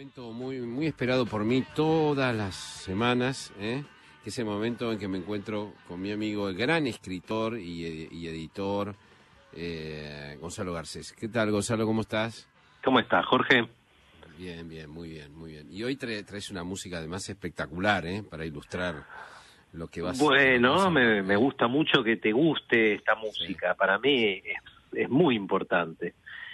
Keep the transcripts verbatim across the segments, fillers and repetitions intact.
Momento muy muy esperado por mí todas las semanas, ¿eh? Que es el momento en que me encuentro con mi amigo, el gran escritor y, y editor, eh, Gonzalo Garcés. ¿Qué tal, Gonzalo? ¿Cómo estás? ¿Cómo estás, Jorge? Bien, bien, muy bien, muy bien. Y hoy trae, traes una música además espectacular, ¿eh? Para ilustrar lo que vas, Bueno, lo que vas a me, hablar, me ¿eh? gusta mucho que te guste esta música. Sí. Para mí es, es muy importante.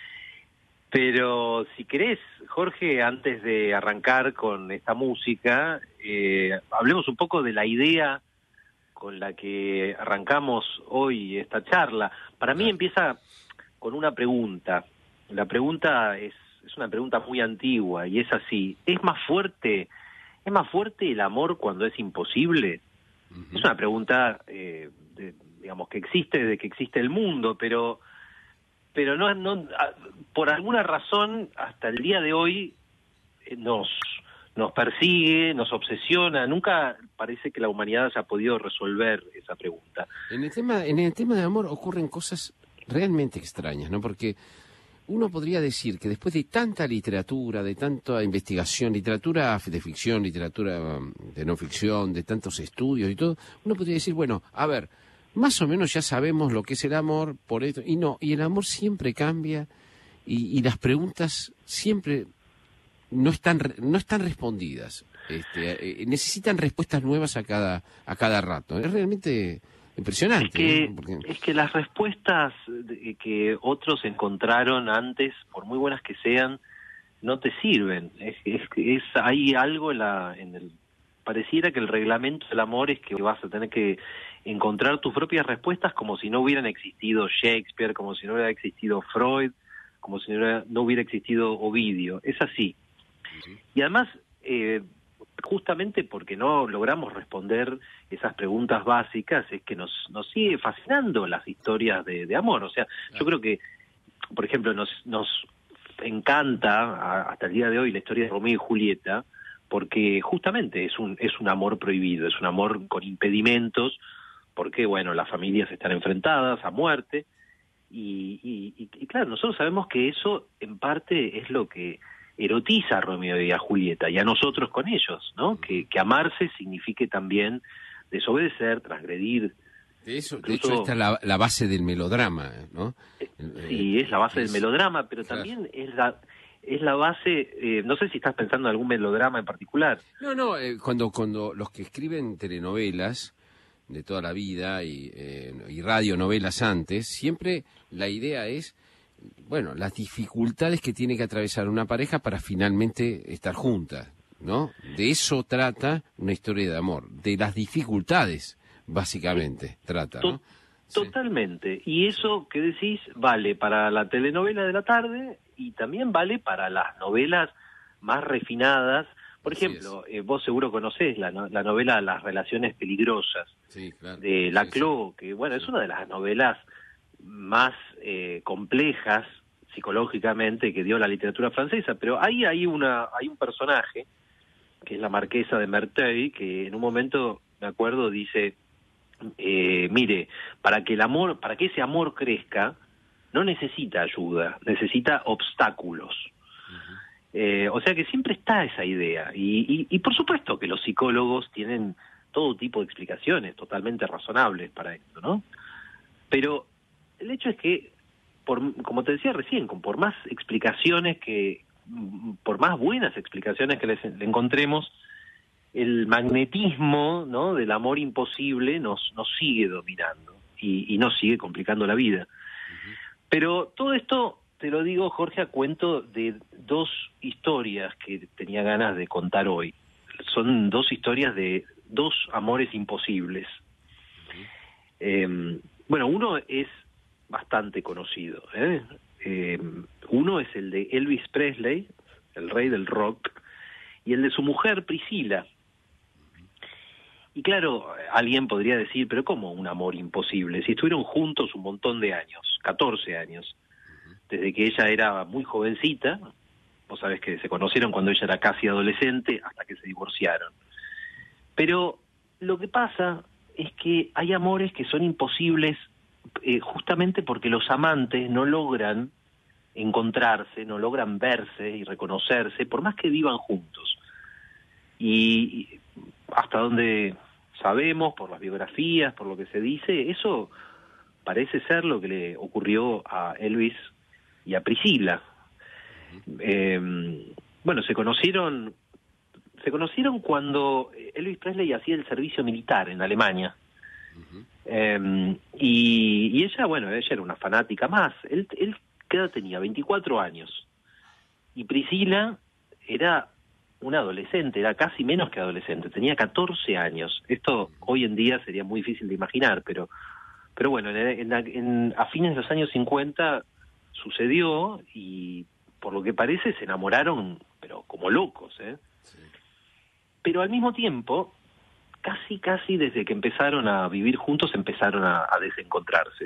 Pero si querés, Jorge, antes de arrancar con esta música, eh, hablemos un poco de la idea con la que arrancamos hoy esta charla. Para mí Dale. empieza con una pregunta. La pregunta es, es una pregunta muy antigua y es así. ¿Es más fuerte, es más fuerte el amor cuando es imposible? Uh-huh. Es una pregunta, eh, de, digamos, que existe desde que existe el mundo, pero pero no, no, por alguna razón hasta el día de hoy eh, nos nos persigue, nos obsesiona. Nunca parece que la humanidad haya podido resolver esa pregunta. En el tema, en el tema de amor ocurren cosas realmente extrañas, ¿no? Porque uno podría decir que después de tanta literatura, de tanta investigación, literatura de ficción, literatura de no ficción, de tantos estudios y todo, uno podría decir, bueno, a ver, más o menos ya sabemos lo que es el amor, por esto, y no, y el amor siempre cambia, y, y las preguntas siempre no están no están respondidas, este, eh, necesitan respuestas nuevas a cada a cada rato. Es realmente impresionante. Es que, ¿eh? Porque... es que las respuestas que otros encontraron antes, por muy buenas que sean, no te sirven. Es, es, es hay algo en la en el pareciera que el reglamento del amor es que vas a tener que encontrar tus propias respuestas como si no hubieran existido Shakespeare, como si no hubiera existido Freud, como si no hubiera, no hubiera existido Ovidio. Es así. Uh-huh. Y además, eh, justamente porque no logramos responder esas preguntas básicas, es que nos, nos sigue fascinando las historias de, de amor. O sea, yo creo que, por ejemplo, nos, nos encanta a, hasta el día de hoy la historia de Romeo y Julieta, porque justamente es un es un amor prohibido, es un amor con impedimentos, porque, bueno, las familias están enfrentadas a muerte, y, y, y claro, nosotros sabemos que eso en parte es lo que erotiza a Romeo y a Julieta, y a nosotros con ellos, ¿no? Que, que amarse signifique también desobedecer, transgredir. De eso, Incluso, de hecho, esta es la, la base del melodrama, ¿no? Sí, es la base del es, melodrama, pero claro. también es la es la base, eh, no sé si estás pensando en algún melodrama en particular. No, no, eh, cuando cuando los que escriben telenovelas de toda la vida y, eh, y radionovelas antes, siempre la idea es, bueno, las dificultades que tiene que atravesar una pareja para finalmente estar juntas, ¿no? De eso trata una historia de amor, de las dificultades, básicamente, trata, ¿no? Totalmente. Y eso que decís vale para la telenovela de la tarde y también vale para las novelas más refinadas. Por Así ejemplo, eh, vos seguro conocés la, no, la novela Las relaciones peligrosas, sí, claro. de Laclos, sí, sí. que bueno, sí. es una de las novelas más eh, complejas psicológicamente que dio la literatura francesa, pero ahí hay una hay un personaje que es la marquesa de Merteuil, que en un momento, me acuerdo, dice: Eh, mire, para que el amor, para que ese amor crezca, no necesita ayuda, necesita obstáculos. Uh-huh. Eh, o sea que siempre está esa idea. Y, y, y por supuesto que los psicólogos tienen todo tipo de explicaciones totalmente razonables para esto, ¿no? Pero el hecho es que, por, como te decía recién, con, por más explicaciones que, por más buenas explicaciones que les, le encontremos, el magnetismo, ¿no?, del amor imposible nos nos sigue dominando y, y nos sigue complicando la vida. Uh-huh. Pero todo esto te lo digo, Jorge, a cuento de dos historias que tenía ganas de contar hoy. Son dos historias de dos amores imposibles. Uh-huh. Eh, bueno, uno es bastante conocido, ¿eh? Eh, uno es el de Elvis Presley, el rey del rock, y el de su mujer Priscila. Y claro, alguien podría decir, pero ¿cómo un amor imposible? Si estuvieron juntos un montón de años, catorce años, desde que ella era muy jovencita, vos sabés que se conocieron cuando ella era casi adolescente, hasta que se divorciaron. Pero lo que pasa es que hay amores que son imposibles eh, justamente porque los amantes no logran encontrarse, no logran verse y reconocerse, por más que vivan juntos. Y hasta donde sabemos, por las biografías, por lo que se dice, eso parece ser lo que le ocurrió a Elvis y a Priscila. Eh, bueno, se conocieron, se conocieron cuando Elvis Presley hacía el servicio militar en Alemania. Uh-huh. Eh, y, y ella, bueno, ella era una fanática más. Él, él ¿qué edad tenía? veinticuatro años. Y Priscila era una adolescente, era casi menos que adolescente, tenía catorce años. Esto hoy en día sería muy difícil de imaginar, pero pero bueno, en, en, en, a fines de los años cincuenta sucedió y por lo que parece se enamoraron, pero como locos, ¿eh? Sí. Pero al mismo tiempo, casi casi desde que empezaron a vivir juntos empezaron a, a desencontrarse.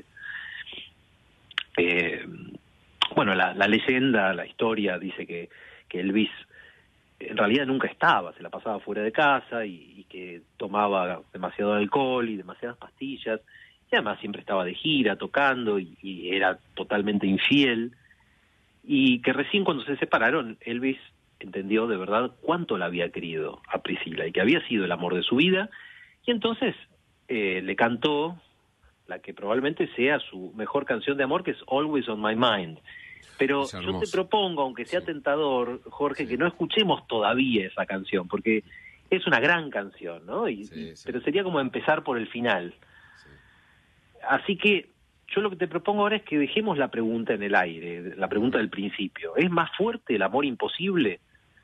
Eh, bueno, la, la leyenda, la historia dice que, que Elvis en realidad nunca estaba, se la pasaba fuera de casa y, y que tomaba demasiado alcohol y demasiadas pastillas, y además siempre estaba de gira, tocando, y, y era totalmente infiel, y que recién cuando se separaron, Elvis entendió de verdad cuánto la había querido a Priscila, y que había sido el amor de su vida, y entonces eh, le cantó la que probablemente sea su mejor canción de amor, que es Always on My Mind. Pero yo te propongo, aunque sea sí. tentador, Jorge, sí. que no escuchemos todavía esa canción, porque es una gran canción, ¿no? Y, sí, sí. Pero sería como empezar por el final. Sí. Así que yo lo que te propongo ahora es que dejemos la pregunta en el aire, la pregunta del principio. ¿Es más fuerte el amor imposible?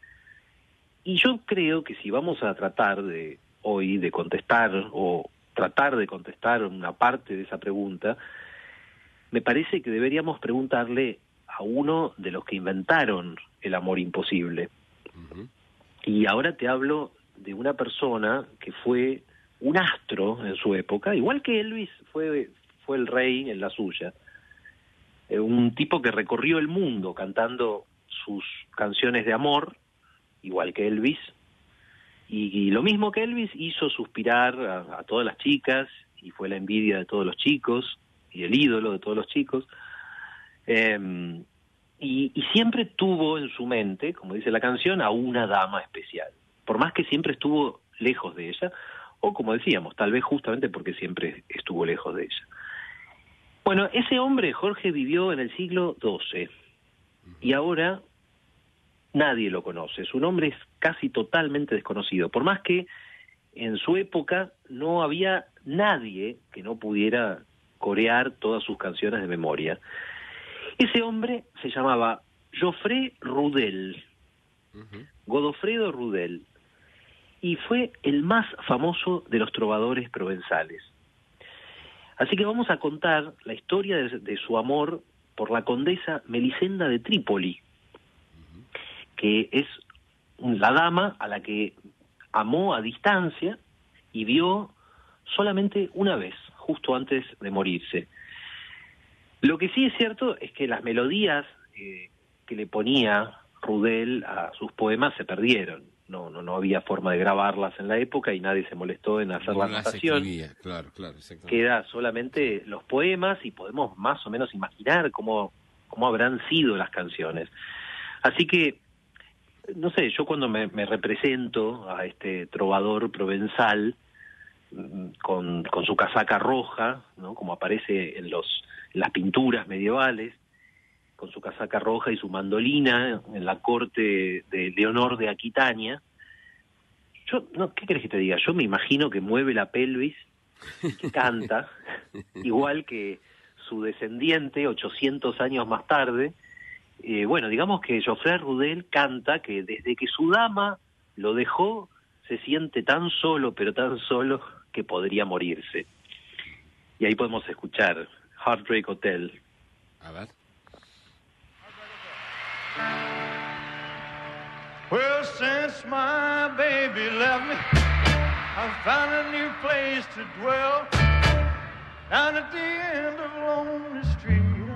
Y yo creo que si vamos a tratar de hoy de contestar, o tratar de contestar una parte de esa pregunta, me parece que deberíamos preguntarle a uno de los que inventaron el amor imposible. Uh-huh. Y ahora te hablo de una persona que fue un astro en su época, igual que Elvis fue, fue el rey en la suya. Eh, un tipo que recorrió el mundo cantando sus canciones de amor, igual que Elvis, y, y lo mismo que Elvis hizo suspirar a, a todas las chicas, y fue la envidia de todos los chicos, y el ídolo de todos los chicos. Eh, y, y siempre tuvo en su mente, como dice la canción, a una dama especial, por más que siempre estuvo lejos de ella, o como decíamos, tal vez justamente porque siempre estuvo lejos de ella. Bueno, ese hombre, Jorge, vivió en el siglo doce, y ahora nadie lo conoce. Su nombre es casi totalmente desconocido, por más que en su época no había nadie que no pudiera corear todas sus canciones de memoria. Ese hombre se llamaba Geoffrey Rudel, uh-huh. Godofredo Rudel, y fue el más famoso de los trovadores provenzales. Así que vamos a contar la historia de, de su amor por la condesa Melisenda de Trípoli, uh-huh. que es la dama a la que amó a distancia y vio solamente una vez, justo antes de morirse. Lo que sí es cierto es que las melodías eh, que le ponía Rudel a sus poemas se perdieron. No, no, no había forma de grabarlas en la época y nadie se molestó en hacer no la notación. Claro, claro, queda solamente los poemas y podemos más o menos imaginar cómo, cómo habrán sido las canciones. Así que, no sé, yo cuando me, me represento a este trovador provenzal, con, con su casaca roja, ¿no? Como aparece en los en las pinturas medievales, con su casaca roja y su mandolina en la corte de Leonor de Aquitania. Yo, no, ¿qué querés que te diga? Yo me imagino que mueve la pelvis, que canta, igual que su descendiente, ochocientos años más tarde. Eh, bueno, digamos que Geoffrey Rudel canta que desde que su dama lo dejó, se siente tan solo, pero tan solo, que podría morirse. Y ahí podemos escuchar Heartbreak Hotel. A ver. Well, since my baby left me, I found a new place to dwell, down at the end of Lonely Street.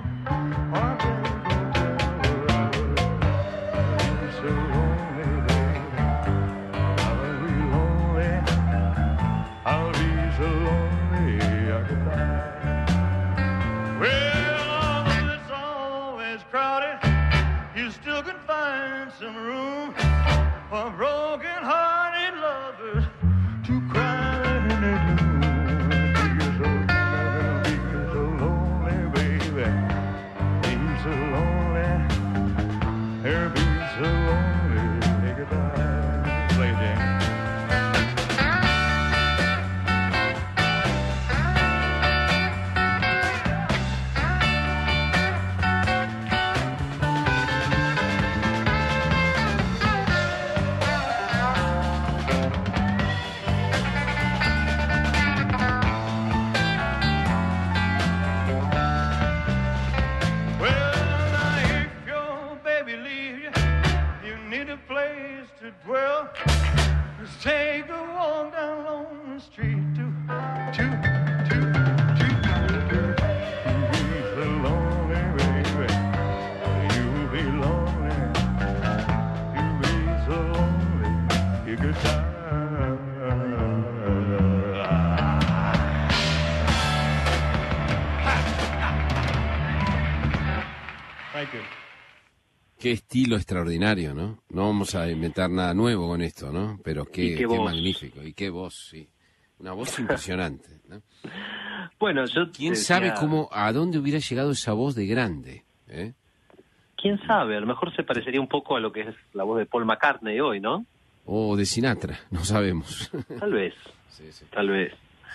I'll be so lonely I could die. Well, it's always crowded, for broken-hearted lovers to cry in the gloom. Be so lonely, baby. Be so lonely. Her be so lonely. Goodbye. Play, James. Well, let's take a walk down on the street to, to, to, to, to, be so lonely, baby. You'll be lonely. You'll be so lonely. You could die. Thank you. Qué estilo extraordinario, ¿no? No vamos a inventar nada nuevo con esto, ¿no? Pero qué, qué, qué voz. magnífico. Y qué voz, sí. Una voz impresionante, ¿no? Bueno, yo ¿Quién decía, sabe cómo, a dónde hubiera llegado esa voz de grande? ¿eh? ¿Quién sabe? A lo mejor se parecería un poco a lo que es la voz de Paul McCartney hoy, ¿no? O de Sinatra, no sabemos. Tal vez, Sí, sí. tal vez.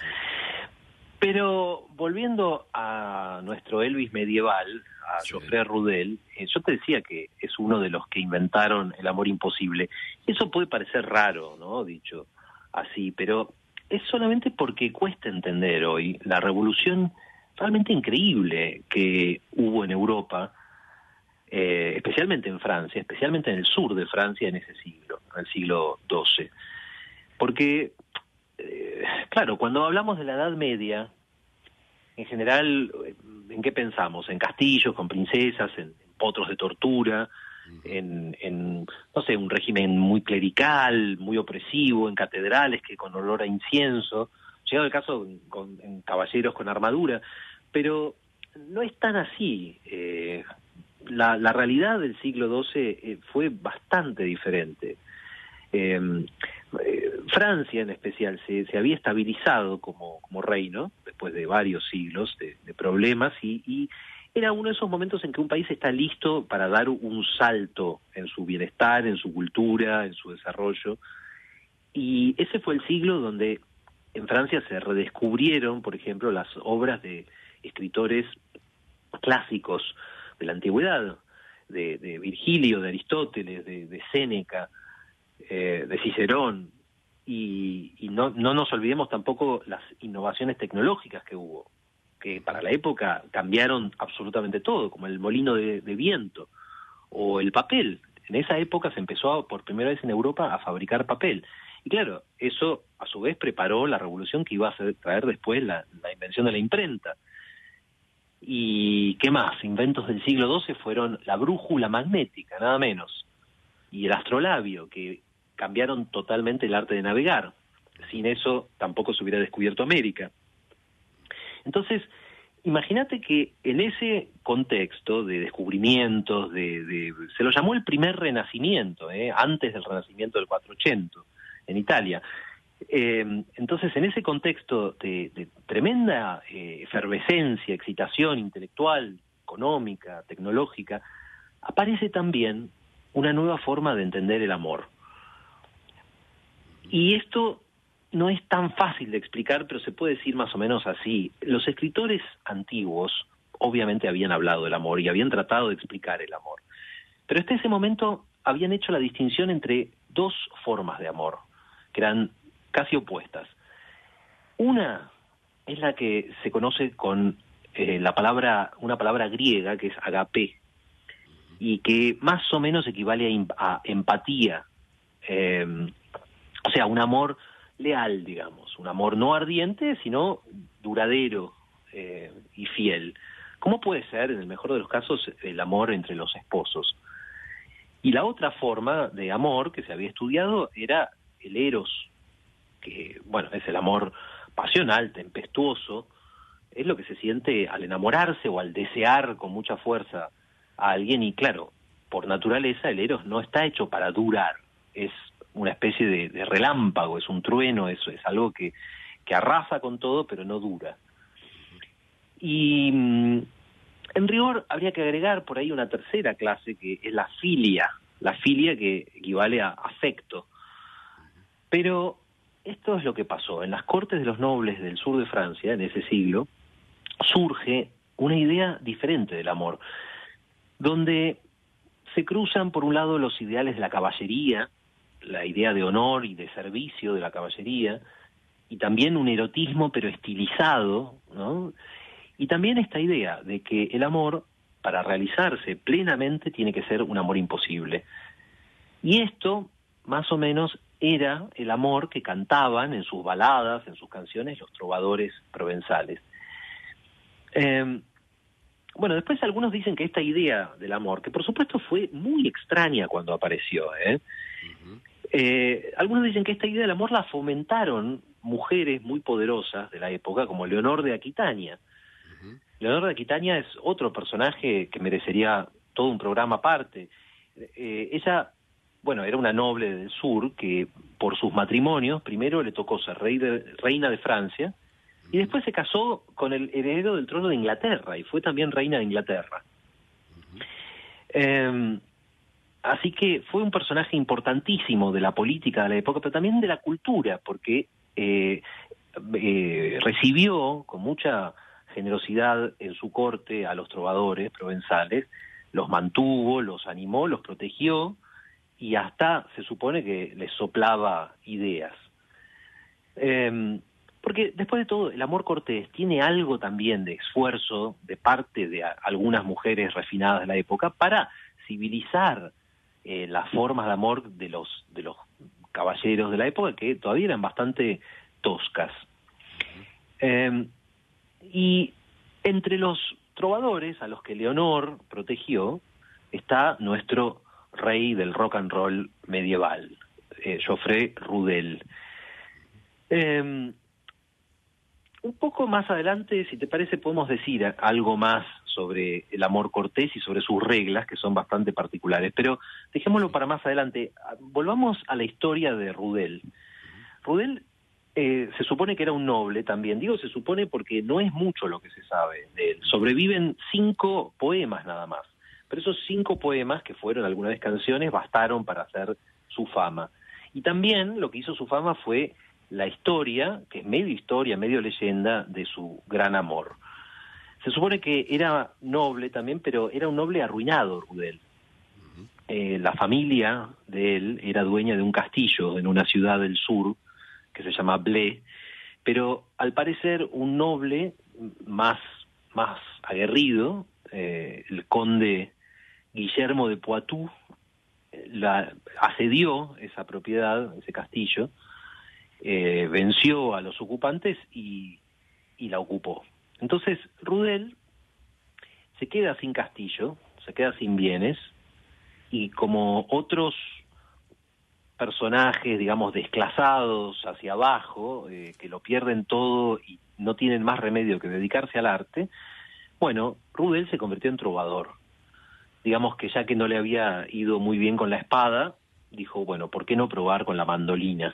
Pero volviendo a nuestro Elvis medieval, a Sí. Geoffrey Rudel, eh, yo te decía que es uno de los que inventaron el amor imposible. Eso puede parecer raro, ¿no? Dicho así, pero es solamente porque cuesta entender hoy la revolución realmente increíble que hubo en Europa, eh, especialmente en Francia, especialmente en el sur de Francia en ese siglo, en el siglo doce. Porque Eh, claro, cuando hablamos de la Edad Media, en general, ¿en qué pensamos? En castillos con princesas, en, en potros de tortura, en, en, no sé, un régimen muy clerical, muy opresivo, en catedrales que con olor a incienso, llegado el caso con, en caballeros con armadura, pero no es tan así. Eh, la, la realidad del siglo doce eh, fue bastante diferente. Eh, eh, Francia en especial se, se había estabilizado como, como reino después de varios siglos de, de problemas y, y era uno de esos momentos en que un país está listo para dar un salto en su bienestar, en su cultura, en su desarrollo, y ese fue el siglo donde en Francia se redescubrieron, por ejemplo, las obras de escritores clásicos de la antigüedad, de, de Virgilio, de Aristóteles, de, de Séneca, Eh, de Cicerón, y, y no, no nos olvidemos tampoco las innovaciones tecnológicas que hubo, que para la época cambiaron absolutamente todo, como el molino de, de viento o el papel. En esa época se empezó a, por primera vez en Europa a fabricar papel. Y claro, eso a su vez preparó la revolución que iba a hacer, traer después la, la invención de la imprenta. ¿Y qué más? Inventos del siglo doce fueron la brújula magnética, nada menos, y el astrolabio, que cambiaron totalmente el arte de navegar. Sin eso tampoco se hubiera descubierto América. Entonces, imagínate que en ese contexto de descubrimientos, de, de se lo llamó el primer renacimiento, ¿eh? antes del renacimiento del cuatrocientos en Italia. Eh, entonces, en ese contexto de, de tremenda eh, efervescencia, excitación intelectual, económica, tecnológica, aparece también una nueva forma de entender el amor. Y esto no es tan fácil de explicar, pero se puede decir más o menos así. Los escritores antiguos obviamente habían hablado del amor y habían tratado de explicar el amor. Pero hasta ese momento habían hecho la distinción entre dos formas de amor, que eran casi opuestas. Una es la que se conoce con eh, la palabra, una palabra griega que es agapé, y que más o menos equivale a, a empatía, eh, o sea, un amor leal, digamos, un amor no ardiente, sino duradero eh, y fiel. ¿Cómo puede ser, en el mejor de los casos, el amor entre los esposos? Y la otra forma de amor que se había estudiado era el eros, que, bueno, es el amor pasional, tempestuoso, es lo que se siente al enamorarse o al desear con mucha fuerza a alguien, y claro, por naturaleza el eros no está hecho para durar, es una especie de, de relámpago, es un trueno, eso es algo que, que arrasa con todo, pero no dura. Y en rigor habría que agregar por ahí una tercera clase, que es la filia, la filia que equivale a afecto. Pero esto es lo que pasó. En las cortes de los nobles del sur de Francia, en ese siglo, surge una idea diferente del amor, donde se cruzan por un lado los ideales de la caballería, la idea de honor y de servicio de la caballería, y también un erotismo pero estilizado, ¿no? Y también esta idea de que el amor, para realizarse plenamente, tiene que ser un amor imposible. Y esto, más o menos, era el amor que cantaban en sus baladas, en sus canciones, los trovadores provenzales. Eh, bueno, después algunos dicen que esta idea del amor, que por supuesto fue muy extraña cuando apareció, ¿eh? Uh-huh. Eh, algunos dicen que esta idea del amor la fomentaron mujeres muy poderosas de la época, como Leonor de Aquitania. Uh-huh. Leonor de Aquitania es otro personaje que merecería todo un programa aparte. Eh, ella, bueno, era una noble del sur que por sus matrimonios primero le tocó ser rey de, reina de Francia, y después se casó con el heredero del trono de Inglaterra y fue también reina de Inglaterra. Uh-huh. Eh, así que fue un personaje importantísimo de la política de la época, pero también de la cultura, porque eh, eh, recibió con mucha generosidad en su corte a los trovadores provenzales, los mantuvo, los animó, los protegió, y hasta se supone que les soplaba ideas. Eh, Porque después de todo, el amor cortés tiene algo también de esfuerzo de parte de a, algunas mujeres refinadas de la época para civilizar eh, las formas de amor de los, de los caballeros de la época, que todavía eran bastante toscas. Eh, y entre los trovadores a los que Leonor protegió está nuestro rey del rock and roll medieval, eh, Geoffrey Rudel. Eh, Un poco más adelante, si te parece, podemos decir algo más sobre el amor cortés y sobre sus reglas, que son bastante particulares, pero dejémoslo para más adelante. Volvamos a la historia de Rudel. Rudel eh, se supone que era un noble también. Digo se supone porque no es mucho lo que se sabe de él. Sobreviven cinco poemas nada más, pero esos cinco poemas, que fueron alguna vez canciones, bastaron para hacer su fama. Y también lo que hizo su fama fue la historia, que es medio historia, medio leyenda, de su gran amor. Se supone que era noble también, pero era un noble arruinado, Rudel. Uh-huh. Eh, la familia de él era dueña de un castillo en una ciudad del sur, que se llama Blé, pero al parecer un noble más, más aguerrido, eh, el conde Guillermo de Poitou, la, asedió esa propiedad, ese castillo, Eh, venció a los ocupantes y, y la ocupó. Entonces Rudel se queda sin castillo, se queda sin bienes, y como otros personajes, digamos, desclasados hacia abajo, eh, que lo pierden todo y no tienen más remedio que dedicarse al arte, bueno, Rudel se convirtió en trovador. Digamos que ya que no le había ido muy bien con la espada, dijo, bueno, ¿por qué no probar con la mandolina?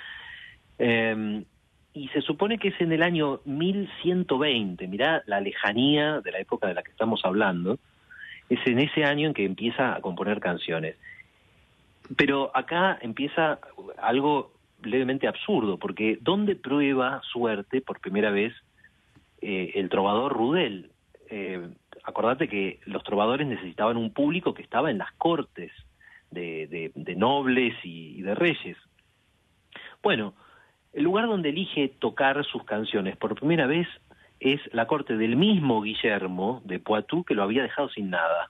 Eh, y se supone que es en el año mil ciento veinte, mirá la lejanía de la época de la que estamos hablando, es en ese año en que empieza a componer canciones. Pero acá empieza algo levemente absurdo, porque ¿dónde prueba suerte por primera vez eh, el trovador Rudel? Eh, acordate que los trovadores necesitaban un público que estaba en las cortes de, de, de nobles y, y de reyes. Bueno, el lugar donde elige tocar sus canciones por primera vez es la corte del mismo Guillermo de Poitou, que lo había dejado sin nada.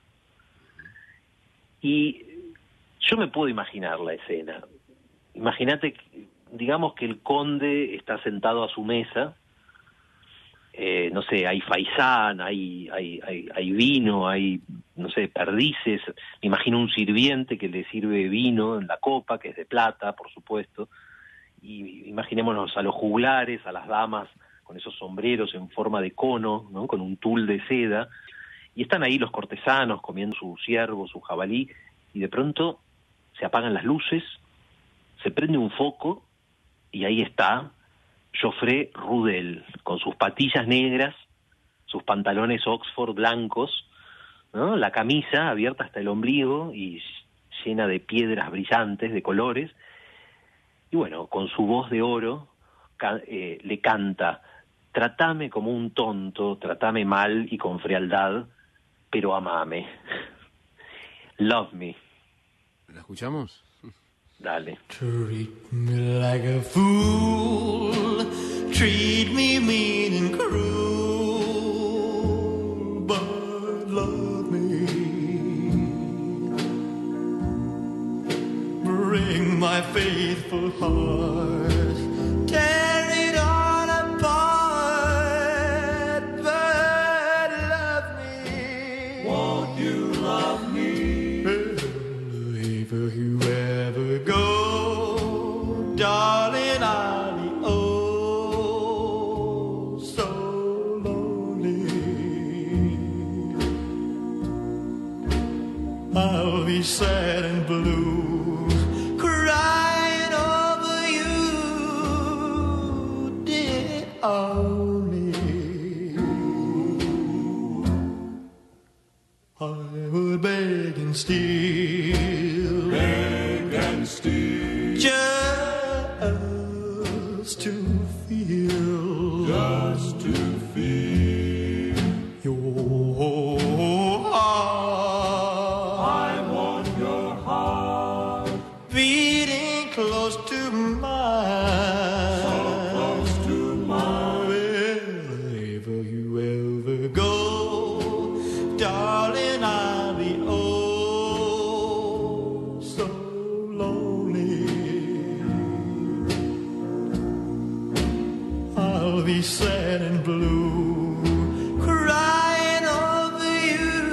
Y yo me puedo imaginar la escena. Imagínate, digamos que el conde está sentado a su mesa, eh, no sé, hay faisán, hay, hay, hay, hay vino, hay, no sé, perdices. Me imagino un sirviente que le sirve vino en la copa, que es de plata, por supuesto. Y imaginémonos a los juglares, a las damas con esos sombreros en forma de cono, ¿no?, con un tul de seda, y están ahí los cortesanos comiendo su ciervo, su jabalí, y de pronto se apagan las luces, se prende un foco y ahí está Joffrey Rudel, con sus patillas negras, sus pantalones Oxford blancos, ¿no? La camisa abierta hasta el ombligo y llena de piedras brillantes, de colores, y bueno, con su voz de oro ca- eh, le canta: tratame como un tonto, tratame mal y con frialdad, pero amame. Love me. ¿La escuchamos? Dale. Treat me like a fool, treat me mean and cruel, but love me. Bring my faithful heart, tear it all apart, but love me. Won't you love me? If you ever go, darling, I'll be oh so lonely. I'll be sad and blue, crying over you, dear only. I would beg and steal, beg and steal, just to feel, just to feel your heart. I want your heart beating close to mine, so close to mine. Wherever you ever go, darling, I'll be oh so lonely. I'll be sad and blue, crying over you,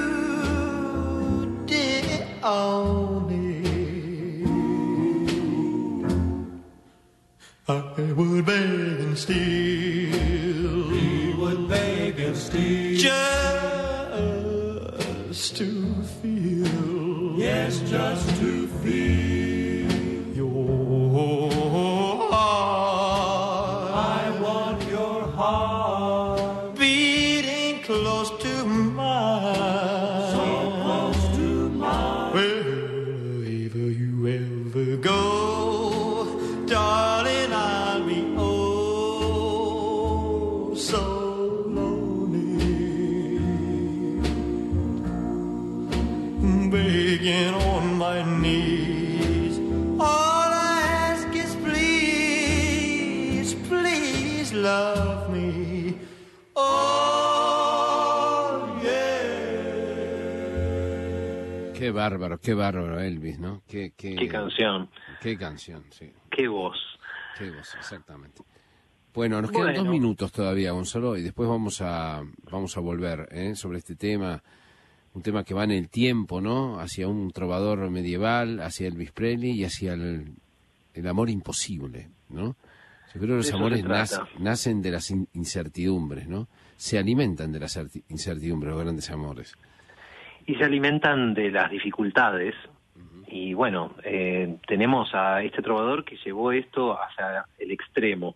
dear only. I would beg and steal, we would beg and steal, just to feel, yes, just to feel your heart. I want your heart beating close to mine, so close to mine. Wherever you ever go, darling, I'll be oh so lonely, begging on my knees. All I ask is please, please love me. Oh, yeah. Qué bárbaro, qué bárbaro Elvis, ¿no? Qué, qué, Qué canción, Qué canción, sí. qué voz. Qué voz, exactamente. Bueno, nos quedan Bueno. dos minutos todavía, Gonzalo, y después vamos a vamos a volver ¿eh? sobre este tema, un tema que va en el tiempo, ¿no? Hacia un trovador medieval, hacia Elvis Presley y hacia el, el amor imposible, ¿no? Yo creo que los De eso amores se nac- trata. nacen de las in- incertidumbres, ¿no? Se alimentan de las arti- incertidumbres, los grandes amores. Y se alimentan de las dificultades. Y bueno, eh, tenemos a este trovador que llevó esto hacia el extremo.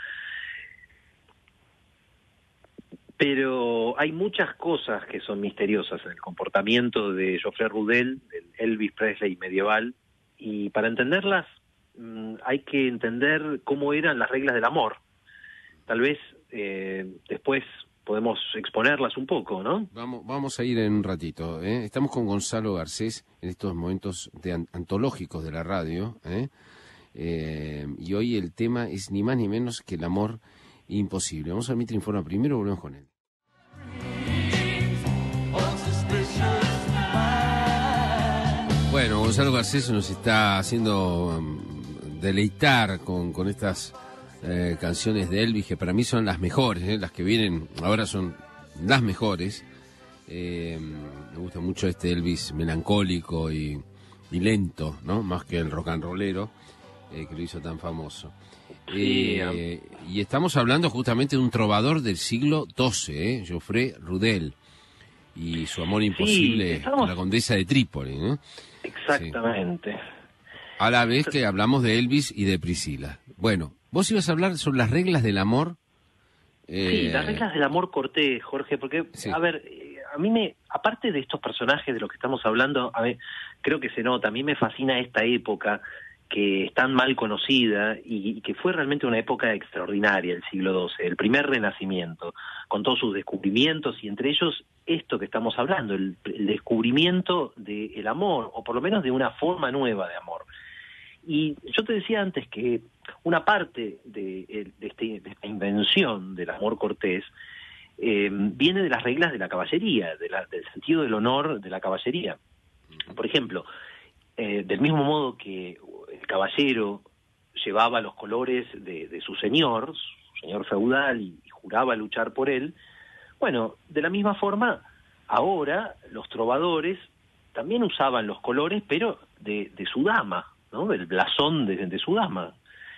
Pero hay muchas cosas que son misteriosas en el comportamiento de Joffrey Rudel, del Elvis Presley medieval, y para entenderlas mmm, hay que entender cómo eran las reglas del amor. Tal vez eh, después podemos exponerlas un poco, ¿no? Vamos, vamos a ir en un ratito. ¿eh? Estamos con Gonzalo Garcés en estos momentos de an- antológicos de la radio. ¿eh? Eh, y hoy el tema es ni más ni menos que el amor imposible. Vamos a Mitre Informa primero, volvemos con él. Bueno, Gonzalo Garcés nos está haciendo um, deleitar con, con estas eh, canciones de Elvis, que para mí son las mejores, ¿eh? Las que vienen ahora son las mejores. Eh, me gusta mucho este Elvis melancólico y, y lento, ¿no? Más que el rock and rollero, eh, que lo hizo tan famoso. Sí, Eh, y estamos hablando justamente de un trovador del siglo doce, ¿eh? Joffrey Rudel, y su amor imposible estamos- a la condesa de Trípoli, ¿no? Exactamente. A la vez que hablamos de Elvis y de Priscila. Bueno, vos ibas a hablar sobre las reglas del amor. Eh... Sí, las reglas del amor cortés, Jorge, porque, sí. a ver, a mí me, aparte de estos personajes de los que estamos hablando, a mí, creo que se nota, a mí me fascina esta época que es tan mal conocida y, y que fue realmente una época extraordinaria, el siglo doce, el primer renacimiento, con todos sus descubrimientos y entre ellos esto que estamos hablando, el, el descubrimiento del amor, o por lo menos de una forma nueva de amor. Y yo te decía antes que una parte de, de, este, de esta invención del amor cortés eh, viene de las reglas de la caballería, de la, del sentido del honor de la caballería. Por ejemplo, eh, del mismo modo que el caballero llevaba los colores de, de su señor, su señor feudal, y, y juraba luchar por él, bueno, de la misma forma, ahora los trovadores también usaban los colores, pero de, de su dama, ¿no? Del blasón de, de su dama.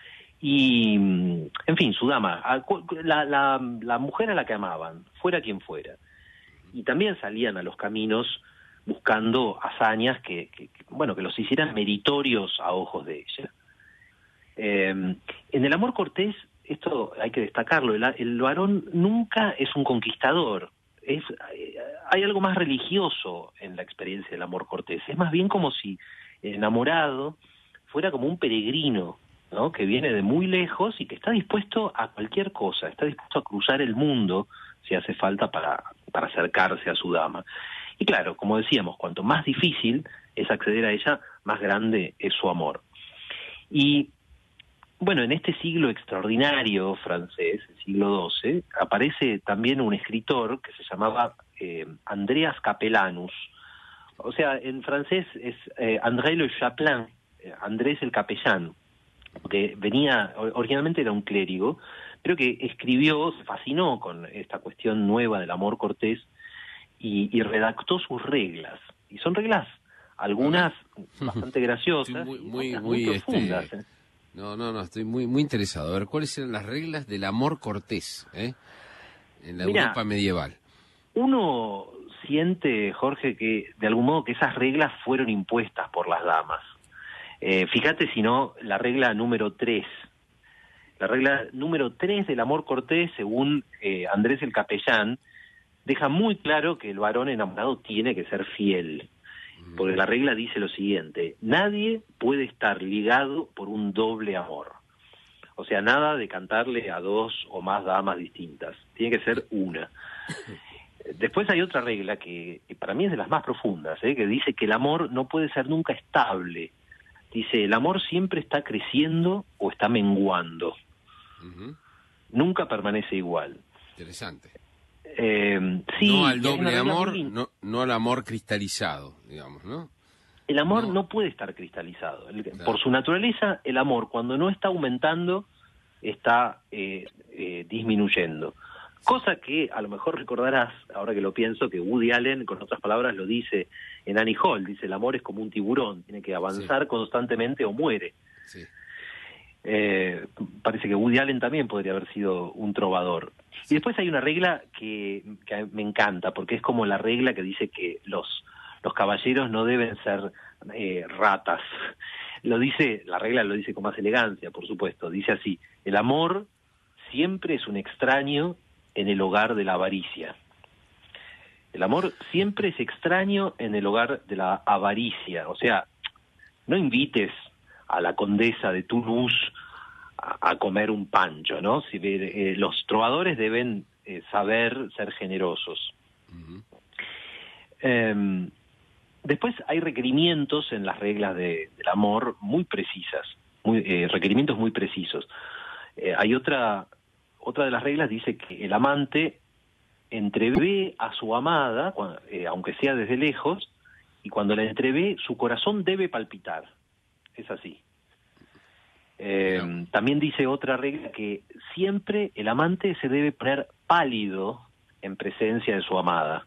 Y, en fin, su dama, la, la, la mujer a la que amaban, fuera quien fuera. Y también salían a los caminos buscando hazañas que, que, que bueno, que los hicieran meritorios a ojos de ella. Eh, en el amor cortés, esto hay que destacarlo, el, el varón nunca es un conquistador, es, hay algo más religioso en la experiencia del amor cortés, es más bien como si el enamorado fuera como un peregrino, ¿no? Que viene de muy lejos y que está dispuesto a cualquier cosa, está dispuesto a cruzar el mundo si hace falta para, para acercarse a su dama. Y claro, como decíamos, cuanto más difícil es acceder a ella, más grande es su amor. Y bueno, en este siglo extraordinario francés, el siglo doce, aparece también un escritor que se llamaba eh, Andreas Capellanus. O sea, en francés es eh, André le Chapelain, eh, Andrés el capellán, que venía, originalmente era un clérigo, pero que escribió, se fascinó con esta cuestión nueva del amor cortés y, y redactó sus reglas. Y son reglas, algunas bastante graciosas, muy, y muy, otras muy, muy profundas. este... No, no, no, estoy muy muy interesado. A ver, ¿cuáles eran las reglas del amor cortés eh? en la Mirá, Europa medieval? Uno siente, Jorge, que de algún modo que esas reglas fueron impuestas por las damas. Eh, fíjate si no, la regla número tres. La regla número tres del amor cortés, según eh, Andrés el Capellán, deja muy claro que el varón enamorado tiene que ser fiel. Porque la regla dice lo siguiente: nadie puede estar ligado por un doble amor. O sea, nada de cantarle a dos o más damas distintas. Tiene que ser una. Después hay otra regla que, que para mí es de las más profundas, ¿eh? Que dice que el amor no puede ser nunca estable. Dice, el amor siempre está creciendo o está menguando. Uh-huh. Nunca permanece igual. Interesante. Eh, sí, no al doble amor, muy... no, no al amor cristalizado, digamos, ¿no? El amor no, no puede estar cristalizado. El, claro. Por su naturaleza, el amor, cuando no está aumentando, está eh, eh, disminuyendo. Cosa que a lo mejor recordarás, ahora que lo pienso, que Woody Allen, con otras palabras, lo dice en Annie Hall. Dice, el amor es como un tiburón, tiene que avanzar sí. constantemente o muere. Sí. Eh, parece que Woody Allen también podría haber sido un trovador. Y después hay una regla que, que me encanta, porque es como la regla que dice que los, los caballeros no deben ser eh, ratas. Lo dice, la regla lo dice con más elegancia, por supuesto. Dice así, el amor siempre es un extraño en el hogar de la avaricia. El amor siempre es extraño en el hogar de la avaricia. O sea, no invites a la condesa de Toulouse a, a comer un pancho, ¿no? Si, eh, los trovadores deben eh, saber ser generosos. Uh-huh. Eh, después hay requerimientos en las reglas de, del amor muy precisas, muy, eh, requerimientos muy precisos. Eh, hay otra, otra de las reglas dice que el amante entrevé a su amada, eh, aunque sea desde lejos, y cuando la entrevé, su corazón debe palpitar. Es así. Eh, no. También dice otra regla que siempre el amante se debe poner pálido en presencia de su amada.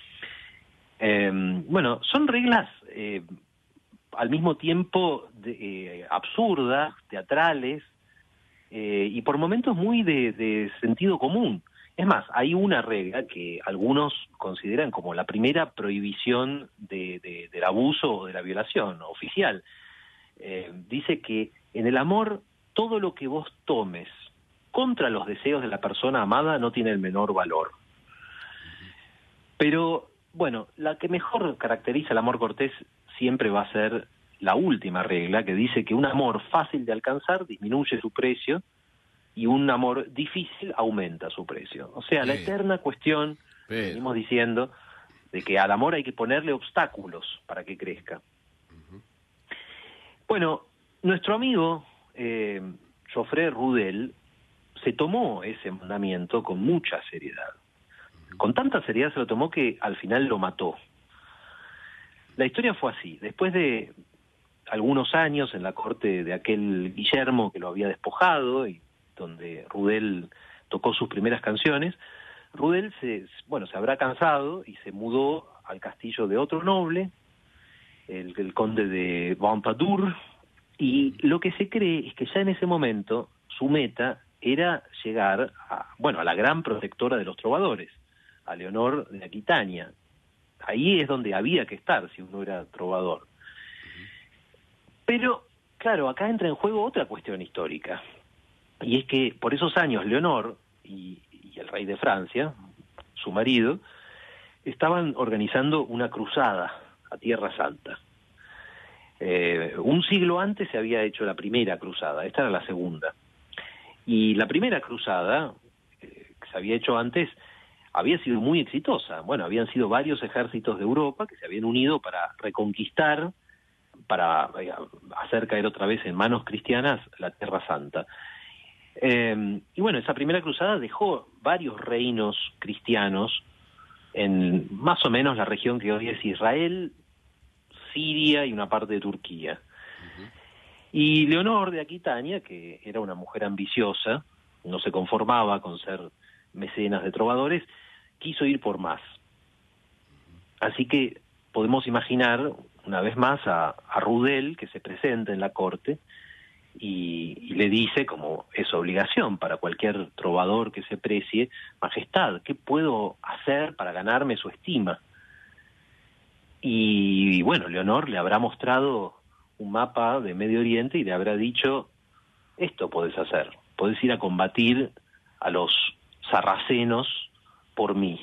Eh, bueno, son reglas eh, al mismo tiempo de, eh, absurdas, teatrales, eh, y por momentos muy de, de sentido común. Es más, hay una regla que algunos consideran como la primera prohibición de, de, del abuso o de la violación oficial, eh, dice que en el amor todo lo que vos tomes contra los deseos de la persona amada no tiene el menor valor. Pero, bueno, la que mejor caracteriza el amor cortés siempre va a ser la última regla, que dice que un amor fácil de alcanzar disminuye su precio y un amor difícil aumenta su precio. O sea, la Sí. eterna cuestión, Pero- venimos diciendo, de que al amor hay que ponerle obstáculos para que crezca. Bueno, nuestro amigo eh, Joffre Rudel se tomó ese mandamiento con mucha seriedad. Con tanta seriedad se lo tomó que al final lo mató. La historia fue así. Después de algunos años en la corte de aquel Guillermo que lo había despojado y donde Rudel tocó sus primeras canciones, Rudel se, bueno, se habrá cansado y se mudó al castillo de otro noble, el, el conde de Ventadour, y lo que se cree es que ya en ese momento su meta era llegar a, bueno, a la gran protectora de los trovadores, a Leonor de Aquitania. Ahí es donde había que estar si uno era trovador. Pero, claro, acá entra en juego otra cuestión histórica, y es que por esos años Leonor y, y el rey de Francia, su marido, estaban organizando una cruzada a Tierra Santa. Eh, un siglo antes se había hecho la primera cruzada, esta era la segunda. Y la primera cruzada, eh, que se había hecho antes, había sido muy exitosa. Bueno, habían sido varios ejércitos de Europa que se habían unido para reconquistar, para eh, hacer caer otra vez en manos cristianas la Tierra Santa. Eh, y bueno, esa primera cruzada dejó varios reinos cristianos en más o menos la región que hoy es Israel, Siria y una parte de Turquía. Uh-huh. Y Leonor de Aquitania, que era una mujer ambiciosa, no se conformaba con ser mecenas de trovadores, quiso ir por más. Así que podemos imaginar una vez más a, a Rudel, que se presenta en la corte y, y le dice, como es obligación para cualquier trovador que se precie: Majestad, ¿qué puedo hacer para ganarme su estima? Y, y bueno, Leonor le habrá mostrado un mapa de Medio Oriente y le habrá dicho: esto podés hacer, podés ir a combatir a los sarracenos por mí.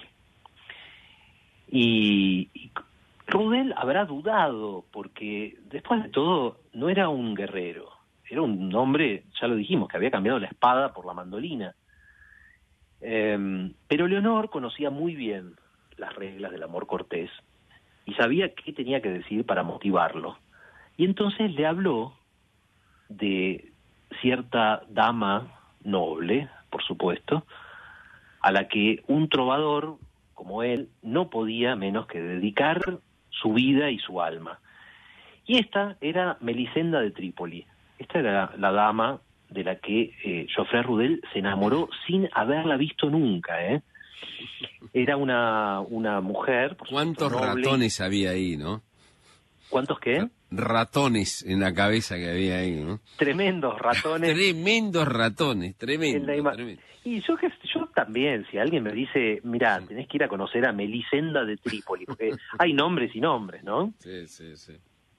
Y, y Rudel habrá dudado, porque después de todo no era un guerrero, era un hombre, ya lo dijimos, que había cambiado la espada por la mandolina. Eh, pero Leonor conocía muy bien las reglas del amor cortés y sabía qué tenía que decir para motivarlo. Y entonces le habló de cierta dama noble, por supuesto, a la que un trovador como él no podía menos que dedicar su vida y su alma. Y esta era Melisenda de Trípoli. Esta era la dama de la que eh, Joffre Rudel se enamoró sin haberla visto nunca, ¿eh? Era una, una mujer... Por ¿Cuántos supuesto, noble. Ratones había ahí, no? ¿Cuántos qué? Ratones en la cabeza que había ahí, ¿no? Tremendos ratones. Tremendos ratones, tremendo, ima- tremendo. Y yo que yo también, si alguien me dice, mira, tenés que ir a conocer a Melisenda de Trípoli, porque hay nombres y nombres, ¿no? Sí, sí, sí.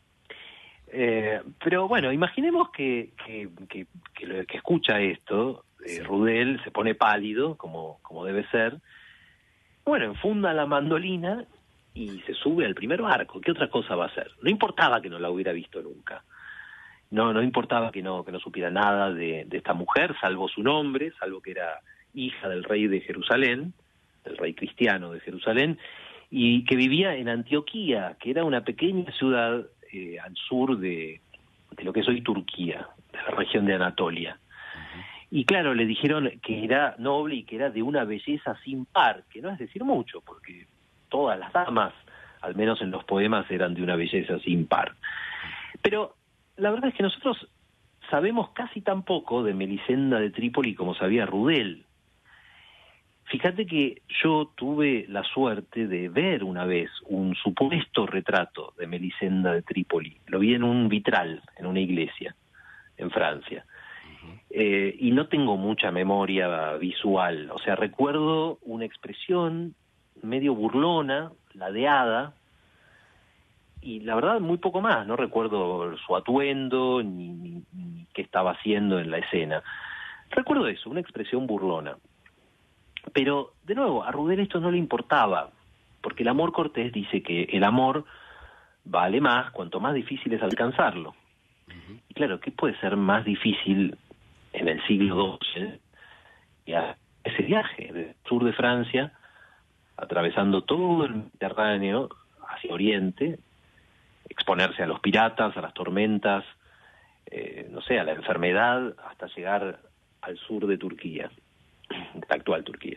Eh, pero bueno, imaginemos que, que, que, que, lo, que escucha esto, eh, sí. Rudel se pone pálido, como, como debe ser. Bueno, enfunda la mandolina y se sube al primer barco. ¿Qué otra cosa va a hacer? No importaba que no la hubiera visto nunca. No, no importaba que no, que no supiera nada de, de esta mujer, salvo su nombre, salvo que era hija del rey de Jerusalén, del rey cristiano de Jerusalén, y que vivía en Antioquía, que era una pequeña ciudad eh, al sur de, de lo que es hoy Turquía, de la región de Anatolia. Uh-huh. Y claro, le dijeron que era noble y que era de una belleza sin par, que no es decir mucho, porque todas las damas, al menos en los poemas, eran de una belleza sin par. Pero la verdad es que nosotros sabemos casi tan poco de Melisenda de Trípoli como sabía Rudel. Fíjate que yo tuve la suerte de ver una vez un supuesto retrato de Melisenda de Trípoli. Lo vi en un vitral, en una iglesia, en Francia. Uh-huh. Eh, y no tengo mucha memoria visual. O sea, recuerdo una expresión medio burlona, ladeada, y la verdad muy poco más, no recuerdo su atuendo ni, ni, ni qué estaba haciendo en la escena. Recuerdo eso, una expresión burlona. Pero, de nuevo, a Rudel esto no le importaba, porque el amor cortés dice que el amor vale más cuanto más difícil es alcanzarlo. Uh-huh. Y claro, ¿qué puede ser más difícil en el siglo doce que ese viaje del sur de Francia, atravesando todo el Mediterráneo hacia Oriente, exponerse a los piratas, a las tormentas, eh, no sé, a la enfermedad, hasta llegar al sur de Turquía, la actual Turquía.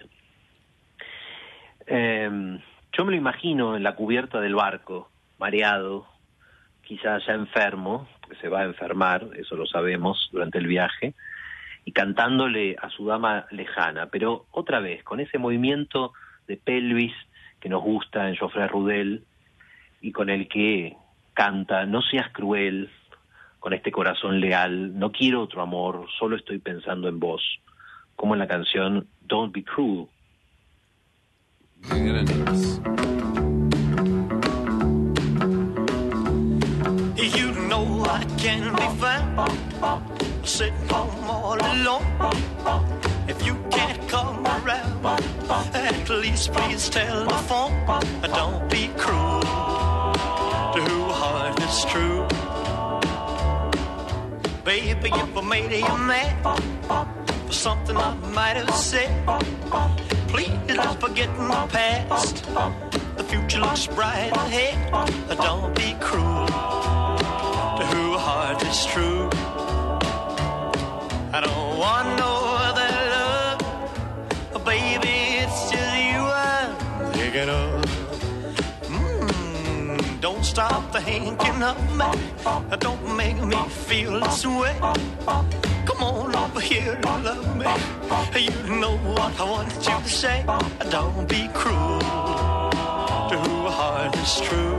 Eh, yo me lo imagino en la cubierta del barco, mareado, quizás ya enfermo, porque se va a enfermar, eso lo sabemos, durante el viaje, y cantándole a su dama lejana, pero otra vez, con ese movimiento de pelvis que nos gusta en Geoffrey Rudel, y con el que canta, no seas cruel, con este corazón leal, no quiero otro amor, solo estoy pensando en vos, como en la canción Don't Be Cruel. You know I can be found sitting home all alone. If you can't come around, at least please tell the phone. Don't be cruel to who heart is true. Baby, if I made you mad for something I might have said, please don't forget my past. The future looks bright ahead. Don't be cruel to who heart is true. I don't want no other love, baby, it's just you I'm thinking of. Mm, don't stop thinking of me, don't make me feel this way. Come on over here and love me, you know what I want you to say. Don't be cruel to who heart is true.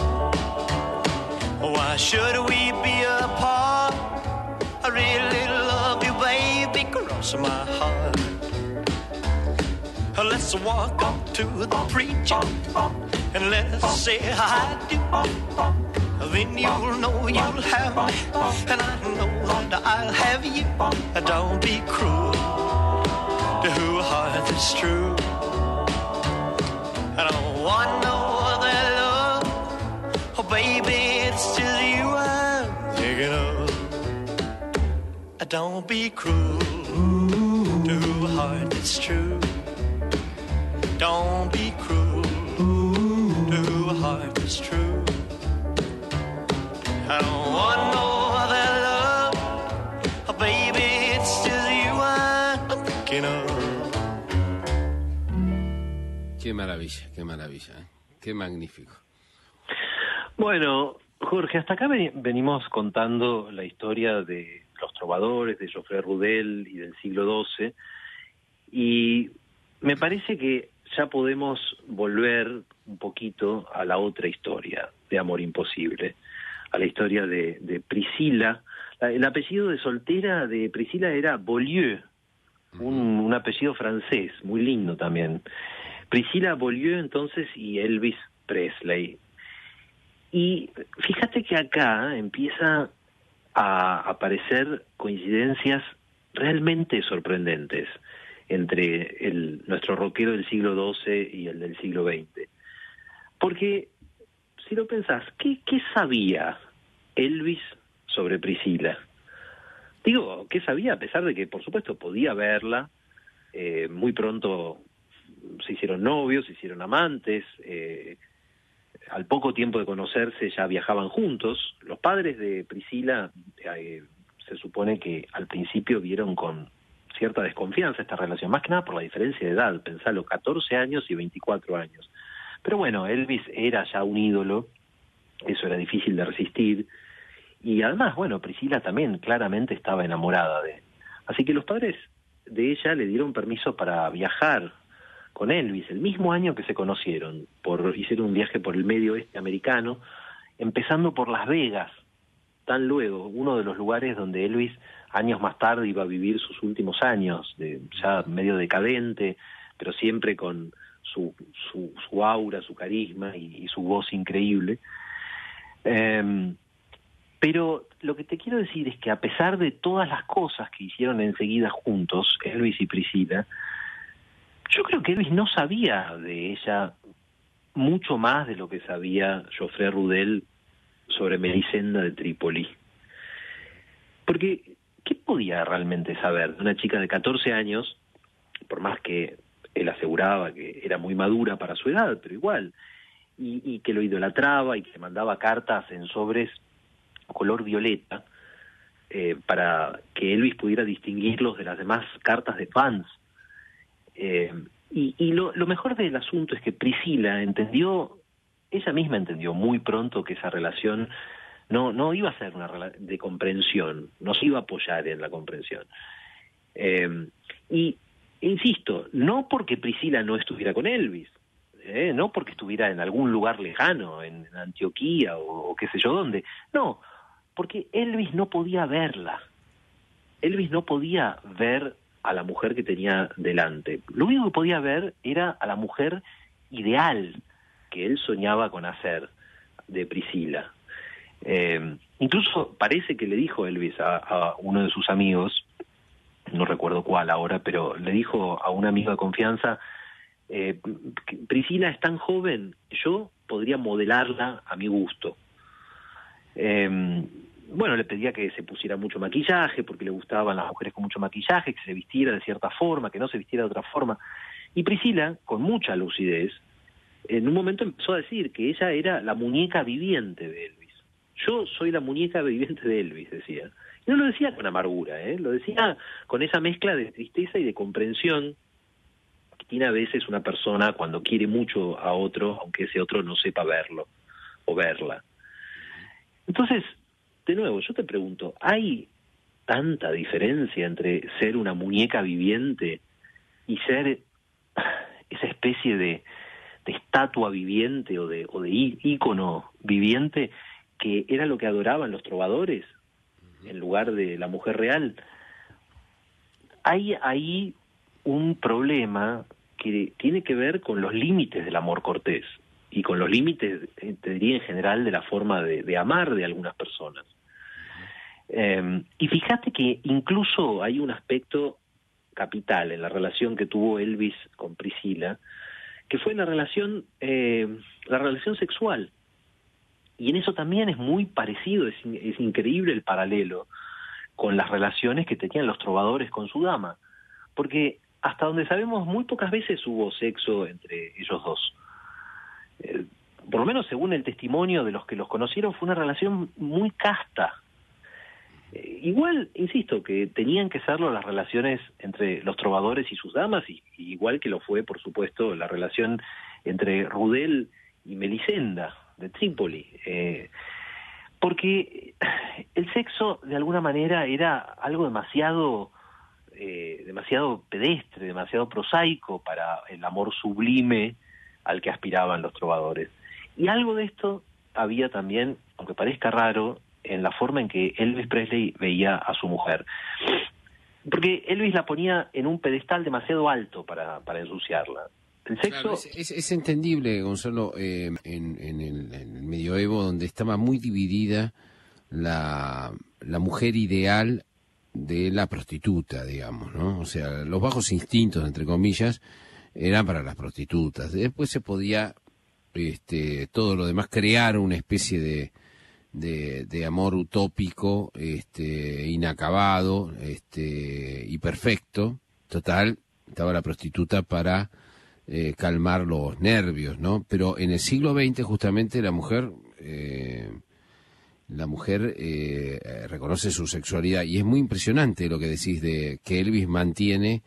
Why should we be apart? I really love you, baby, cross my heart. Let's walk up to the preacher and let's say I do. Then you'll know you'll have me, and I know that I'll have you. Don't be cruel to who heart is true. I don't want no other love, oh baby, it's just you I'm thinking of. Don't be cruel to who heart is true. Don't be cruel to who heart is true. I don't want no other love, oh baby, it's just you I'm thinking of. Qué maravilla, qué maravilla, ¿eh? Qué magnífico. Bueno, Jorge, hasta acá venimos contando la historia de los trovadores, de Geoffrey Rudel y del siglo doce, y me parece que ya podemos volver un poquito a la otra historia de Amor Imposible, a la historia de, de Priscila. El apellido de soltera de Priscila era Beaulieu, un, un apellido francés, muy lindo también. Priscila Beaulieu entonces y Elvis Presley. Y fíjate que acá empieza a aparecer coincidencias realmente sorprendentes entre el, nuestro rockero del siglo doce y el del siglo veinte. Porque, si lo pensás, ¿qué, qué sabía Elvis sobre Priscila? Digo, ¿qué sabía? A pesar de que, por supuesto, podía verla, eh, muy pronto se hicieron novios, se hicieron amantes, eh, al poco tiempo de conocerse ya viajaban juntos. Los padres de Priscila eh, se supone que al principio vieron con cierta desconfianza esta relación, más que nada por la diferencia de edad, pensalo, catorce años y veinticuatro años. Pero bueno, Elvis era ya un ídolo, eso era difícil de resistir, y además, bueno, Priscila también claramente estaba enamorada de él. Así que los padres de ella le dieron permiso para viajar con Elvis, el mismo año que se conocieron, por, hicieron un viaje por el medio oeste americano, empezando por Las Vegas, tan luego, uno de los lugares donde Elvis años más tarde iba a vivir sus últimos años, de, ya medio decadente, pero siempre con su, su, su aura, su carisma y, y su voz increíble. Eh, pero lo que te quiero decir es que a pesar de todas las cosas que hicieron enseguida juntos, Elvis y Priscila, yo creo que Elvis no sabía de ella mucho más de lo que sabía Joffre Rudel sobre Melisenda de Trípoli. Porque, ¿qué podía realmente saber de una chica de catorce años, por más que él aseguraba que era muy madura para su edad, pero igual, y, y que lo idolatraba y que le mandaba cartas en sobres color violeta, eh, para que Elvis pudiera distinguirlos de las demás cartas de fans? Eh, y y lo, lo mejor del asunto es que Priscila entendió, ella misma entendió muy pronto que esa relación no no iba a ser una relación de comprensión, no se iba a apoyar en la comprensión. Eh, y insisto, no porque Priscila no estuviera con Elvis, eh, no porque estuviera en algún lugar lejano, en, en Antioquía o, o qué sé yo dónde, no, porque Elvis no podía verla. Elvis no podía ver a la mujer que tenía delante. Lo único que podía ver era a la mujer ideal que él soñaba con hacer de Priscila. Eh, incluso parece que le dijo Elvis a, a uno de sus amigos, no recuerdo cuál ahora, pero le dijo a un amigo de confianza, eh, Priscila es tan joven, yo podría modelarla a mi gusto. Eh, bueno, le pedía que se pusiera mucho maquillaje, porque le gustaban las mujeres con mucho maquillaje, que se vistiera de cierta forma, que no se vistiera de otra forma. Y Priscila, con mucha lucidez, en un momento empezó a decir que ella era la muñeca viviente de Elvis. Yo soy la muñeca viviente de Elvis, decía. Y no lo decía con amargura, ¿eh? Lo decía con esa mezcla de tristeza y de comprensión que tiene a veces una persona cuando quiere mucho a otro, aunque ese otro no sepa verlo o verla. Entonces, de nuevo, yo te pregunto, ¿hay tanta diferencia entre ser una muñeca viviente y ser esa especie de, de estatua viviente o de, o de ícono viviente que era lo que adoraban los trovadores en lugar de la mujer real? Hay ahí un problema que tiene que ver con los límites del amor cortés y con los límites, te diría en general, de la forma de, de amar de algunas personas. Eh, y fíjate que incluso hay un aspecto capital en la relación que tuvo Elvis con Priscila, que fue la relación, eh, la relación sexual. Y en eso también es muy parecido, es, es increíble el paralelo con las relaciones que tenían los trovadores con su dama. Porque hasta donde sabemos, muy pocas veces hubo sexo entre ellos dos. Eh, por lo menos según el testimonio de los que los conocieron, fue una relación muy casta. Eh, igual, insisto, que tenían que serlo las relaciones entre los trovadores y sus damas, y, y igual que lo fue, por supuesto, la relación entre Rudel y Melisenda de Trípoli. Eh, porque el sexo, de alguna manera, era algo demasiado... Eh, demasiado pedestre, demasiado prosaico para el amor sublime al que aspiraban los trovadores. Y algo de esto había también, aunque parezca raro, en la forma en que Elvis Presley veía a su mujer. Porque Elvis la ponía en un pedestal demasiado alto para, para ensuciarla. El sexo... Claro, es, es, es entendible, Gonzalo, eh, en, en, el, en el medioevo, donde estaba muy dividida la, la mujer ideal de la prostituta, digamos, ¿no? O sea, los bajos instintos, entre comillas, eran para las prostitutas. Después se podía, este, todo lo demás, crear una especie de, de, de amor utópico, este, inacabado, este, y perfecto. Total, estaba la prostituta para eh, calmar los nervios, ¿no? Pero en el siglo veinte, justamente, la mujer... Eh, La mujer eh, reconoce su sexualidad, y es muy impresionante lo que decís de que Elvis mantiene,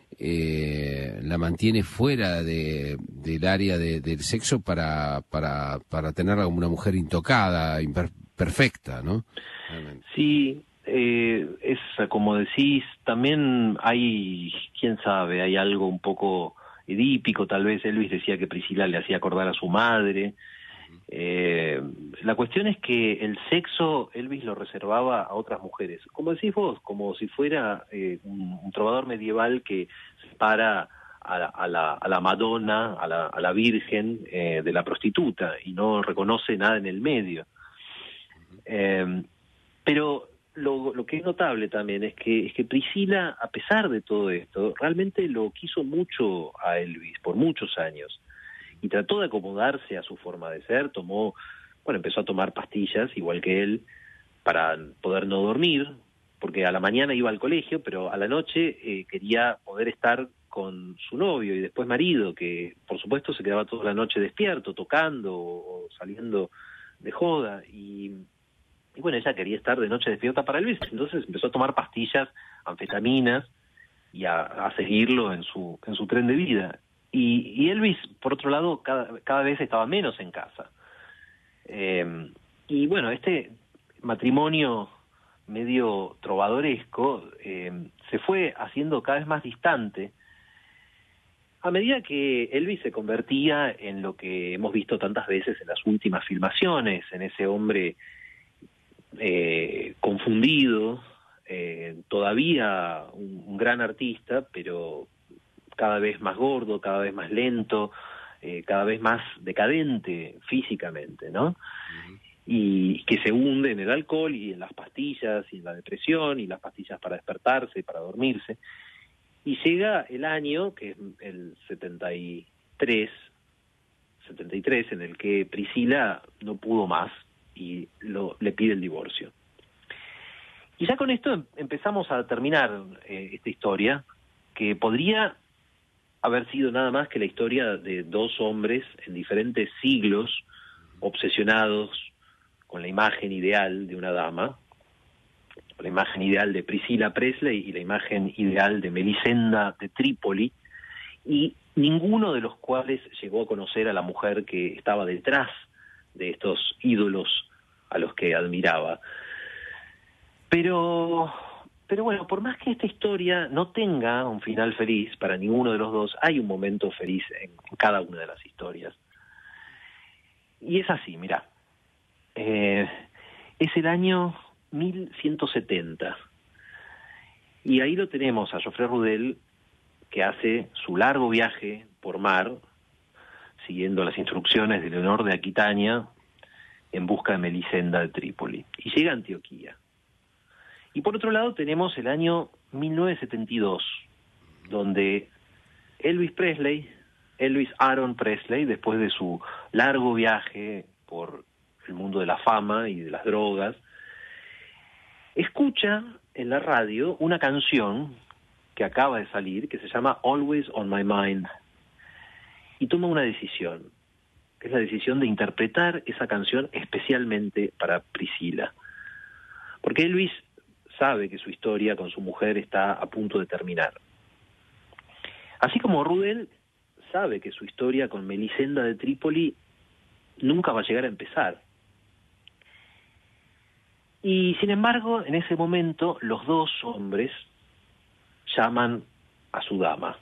eh, la mantiene fuera de, del área de, del sexo para, para, para tenerla como una mujer intocada, imper, perfecta, ¿no? Sí, eh, es como decís, también hay, quién sabe, hay algo un poco edípico, tal vez. Elvis decía que Priscila le hacía acordar a su madre. Eh, la cuestión es que el sexo Elvis lo reservaba a otras mujeres, como decís vos, como si fuera eh, un, un trovador medieval que separa a la, a la, a la Madonna, a la, a la Virgen eh, de la prostituta, y no reconoce nada en el medio. Eh, pero lo, lo que es notable también es que, es que Priscila, a pesar de todo esto, realmente lo quiso mucho a Elvis por muchos años y trató de acomodarse a su forma de ser. Tomó, bueno, empezó a tomar pastillas igual que él para poder no dormir, porque a la mañana iba al colegio, pero a la noche eh, quería poder estar con su novio y después marido, que por supuesto se quedaba toda la noche despierto, tocando o, o saliendo de joda, y, y bueno, ella quería estar de noche despierta para Elvis, entonces empezó a tomar pastillas, anfetaminas, y a, a seguirlo en su, en su tren de vida. Y, y Elvis, por otro lado, cada, cada vez estaba menos en casa. Eh, y bueno, este matrimonio medio trovadoresco eh, se fue haciendo cada vez más distante a medida que Elvis se convertía en lo que hemos visto tantas veces en las últimas filmaciones, en ese hombre eh, confundido, eh, todavía un, un gran artista, pero cada vez más gordo, cada vez más lento, eh, cada vez más decadente físicamente, ¿no? Uh-huh. Y que se hunde en el alcohol y en las pastillas y en la depresión y las pastillas para despertarse y para dormirse. Y llega el año, que es el setenta y tres, en el que Priscila no pudo más y lo, le pide el divorcio. Y ya con esto empezamos a terminar eh, esta historia, que podría haber sido nada más que la historia de dos hombres en diferentes siglos, obsesionados con la imagen ideal de una dama, la imagen ideal de Priscilla Presley y la imagen ideal de Melisenda de Trípoli, y ninguno de los cuales llegó a conocer a la mujer que estaba detrás de estos ídolos a los que admiraba. Pero, pero bueno, por más que esta historia no tenga un final feliz para ninguno de los dos, hay un momento feliz en cada una de las historias. Y es así, mirá. Eh, es el año mil ciento setenta. Y ahí lo tenemos a Joffrey Rudel, que hace su largo viaje por mar, siguiendo las instrucciones de Leonor de Aquitania, en busca de Melisenda de Trípoli. Y llega a Antioquía. Y por otro lado tenemos el año mil novecientos setenta y dos, donde Elvis Presley, Elvis Aaron Presley, después de su largo viaje por el mundo de la fama y de las drogas, escucha en la radio una canción que acaba de salir, que se llama Always on My Mind, y toma una decisión, que es la decisión de interpretar esa canción especialmente para Priscila. Porque Elvis sabe que su historia con su mujer está a punto de terminar. Así como Rudel sabe que su historia con Melisenda de Trípoli nunca va a llegar a empezar. Y sin embargo, en ese momento, los dos hombres llaman a su dama.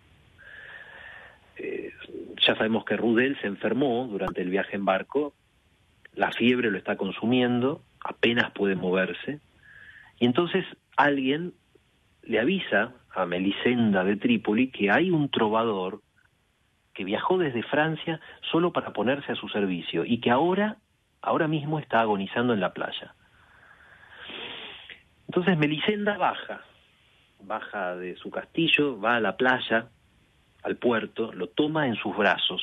Eh, ya sabemos que Rudel se enfermó durante el viaje en barco, la fiebre lo está consumiendo, apenas puede moverse, y entonces alguien le avisa a Melisenda de Trípoli que hay un trovador que viajó desde Francia solo para ponerse a su servicio y que ahora, ahora mismo está agonizando en la playa. Entonces Melisenda baja, baja de su castillo, va a la playa, al puerto, lo toma en sus brazos.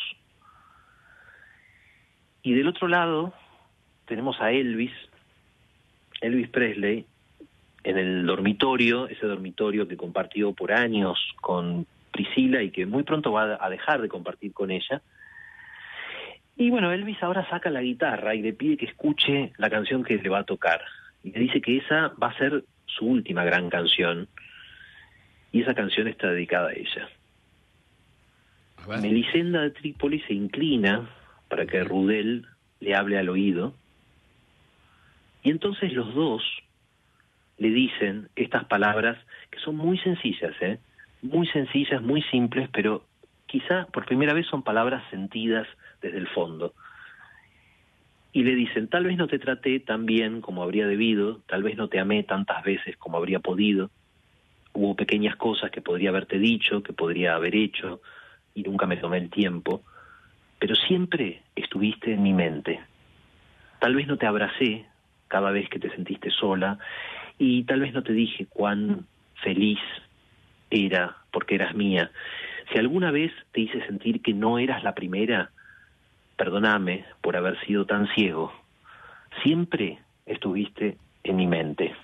Y del otro lado tenemos a Elvis, Elvis Presley, en el dormitorio, ese dormitorio que compartió por años con Priscila y que muy pronto va a dejar de compartir con ella. Y bueno, Elvis ahora saca la guitarra y le pide que escuche la canción que le va a tocar. Y le dice que esa va a ser su última gran canción. Y esa canción está dedicada a ella. Bueno. Melisenda de Trípoli se inclina para que Rudel le hable al oído. Y entonces los dos le dicen estas palabras que son muy sencillas, ¿eh? Muy sencillas, muy simples, pero quizá por primera vez son palabras sentidas desde el fondo. Y le dicen, tal vez no te traté tan bien como habría debido, tal vez no te amé tantas veces como habría podido, hubo pequeñas cosas que podría haberte dicho, que podría haber hecho, y nunca me tomé el tiempo, pero siempre estuviste en mi mente. Tal vez no te abracé cada vez que te sentiste sola, y tal vez no te dije cuán feliz era porque eras mía. Si alguna vez te hice sentir que no eras la primera, perdóname por haber sido tan ciego. Siempre estuviste en mi mente.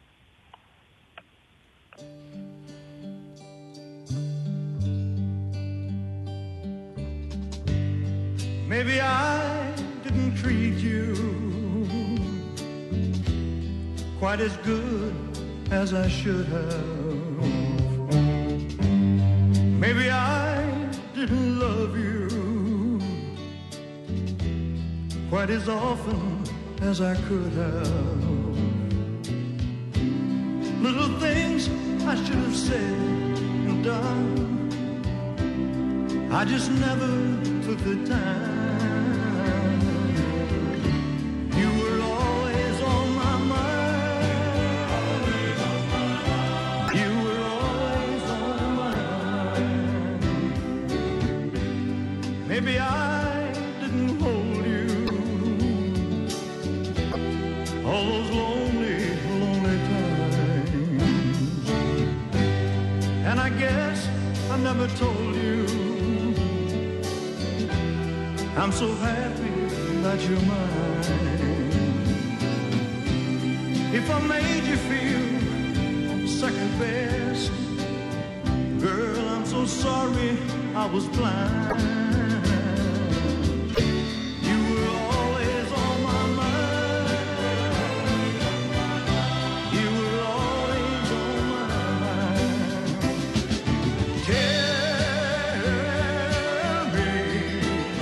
Maybe I didn't treat you quite as good as I should have. Maybe I didn't love you quite as often as I could have. Little things I should have said and done, I just never took the time. You were always on my mind. You were always on my mind. Maybe I didn't hold you all those lonely, lonely times. And I guess I never told you I'm so happy that you're mine. If I made you feel second best, girl, I'm so sorry I was blind. You were always on my mind. You were always on my mind. Tell me,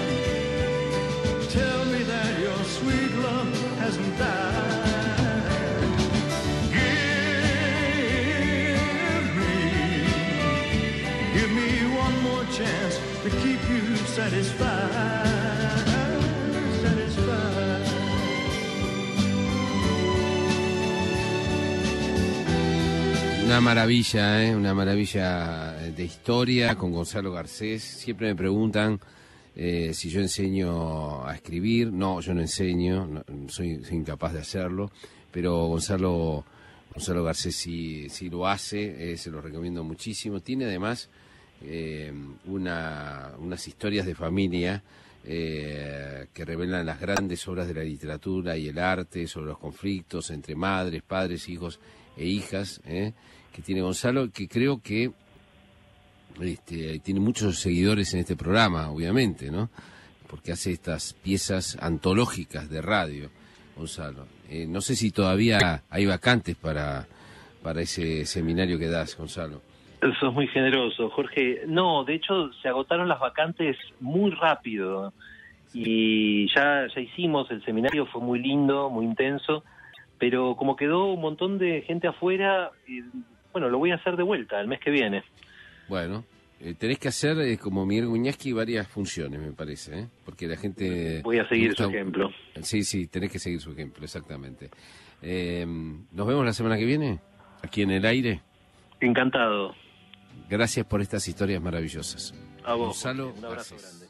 tell me that your sweet love hasn't died. Give me, give me one more chance to keep you satisfied, satisfied. Una maravilla, ¿eh? Una maravilla de historia con Gonzalo Garcés. Siempre me preguntan eh, si yo enseño a escribir. No, yo no enseño, no, soy, soy incapaz de hacerlo, pero Gonzalo, Gonzalo Garcés sí, sí lo hace, eh, se lo recomiendo muchísimo. Tiene además eh, una, unas historias de familia eh, que revelan las grandes obras de la literatura y el arte, sobre los conflictos entre madres, padres, hijos e hijas, eh, que tiene Gonzalo, que creo que este, tiene muchos seguidores en este programa, obviamente, ¿no? Porque hace estas piezas antológicas de radio, Gonzalo. Eh, no sé si todavía hay vacantes para, para ese seminario que das, Gonzalo. Sos muy generoso, Jorge. No, de hecho se agotaron las vacantes muy rápido y ya, ya hicimos, el seminario fue muy lindo, muy intenso, pero como quedó un montón de gente afuera, eh, bueno, lo voy a hacer de vuelta el mes que viene. Bueno, eh, tenés que hacer, eh, como Miguel Guñasqui, varias funciones, me parece, ¿eh? Porque la gente... Voy a seguir gusta... su ejemplo. Sí, sí, tenés que seguir su ejemplo, exactamente. Eh, ¿Nos vemos la semana que viene? Aquí en el aire. Encantado. Gracias por estas historias maravillosas. A vos, Gonzalo Jorge, un abrazo Garcés. grande.